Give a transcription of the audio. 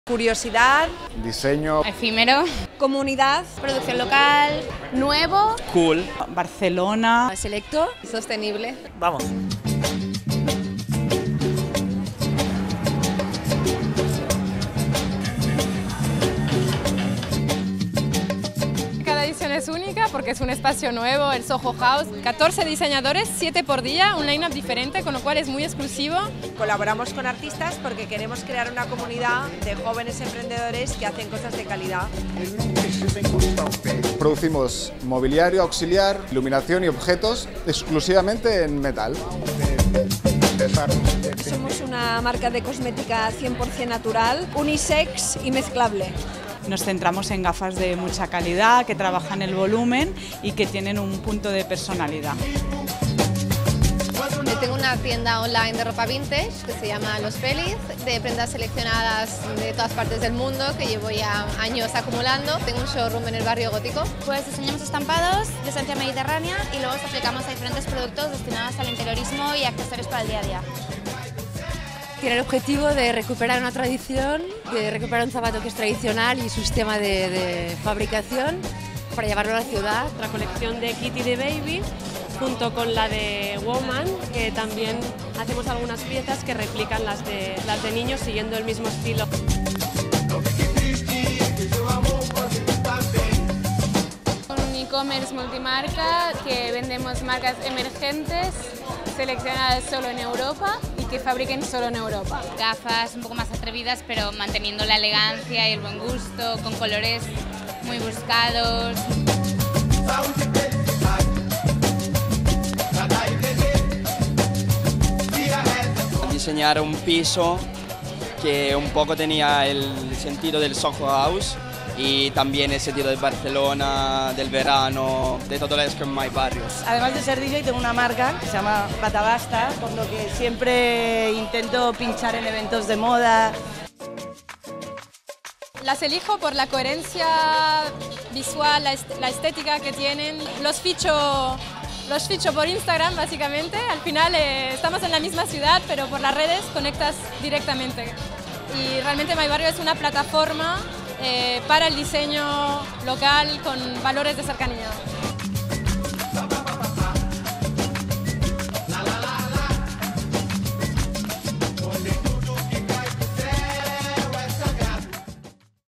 Curiosidad, diseño, efímero, comunidad, producción local, nuevo, cool, Barcelona, selecto, sostenible. vamos. Cada edición es única porque es un espacio nuevo, el Soho House. 14 diseñadores, 7 por día, un line-up diferente, con lo cual es muy exclusivo. Colaboramos con artistas porque queremos crear una comunidad de jóvenes emprendedores que hacen cosas de calidad. producimos mobiliario auxiliar, iluminación y objetos exclusivamente en metal. Somos una marca de cosmética 100% natural, unisex y mezclable. Nos centramos en gafas de mucha calidad, que trabajan el volumen y que tienen un punto de personalidad. Tengo una tienda online de ropa vintage que se llama Los Feliz, de prendas seleccionadas de todas partes del mundo que llevo ya años acumulando. Tengo un showroom en el barrio gótico. Pues diseñamos estampados de esencia mediterránea y luego los aplicamos a diferentes productos destinados al interiorismo y accesorios para el día a día. Tiene el objetivo de recuperar una tradición, de recuperar un zapato que es tradicional y su sistema de fabricación para llevarlo a la ciudad. La colección de Kitty de Baby junto con la de Woman, que también hacemos algunas piezas que replican las de niños siguiendo el mismo estilo. Un e-commerce multimarca que vendemos marcas emergentes seleccionadas solo en Europa y que fabriquen solo en Europa. Gafas un poco más atrevidas, pero manteniendo la elegancia y el buen gusto, con colores muy buscados. Diseñar un piso que un poco tenía el sentido del Soho House y también el sentido de Barcelona, del verano, de todo lo que es mi barrio. Además de ser DJ, tengo una marca que se llama Patagasta, con lo que siempre intento pinchar en eventos de moda. Las elijo por la coherencia visual, la estética que tienen. Los ficho por Instagram, básicamente. Al final estamos en la misma ciudad, pero por las redes conectas directamente. Y realmente My Barrio es una plataforma para el diseño local con valores de cercanía.